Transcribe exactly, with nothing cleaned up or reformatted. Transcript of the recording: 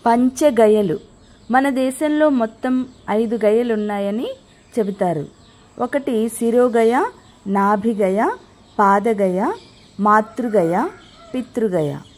పంచగయలు. మన దేశంలో మొత్తం ఐదు గయలు ఉన్నాయని చెబుతారు. ఒకటి శిరోగయ, నాభిగయ, పాదగయ, మాతృగయ, పితృగయ.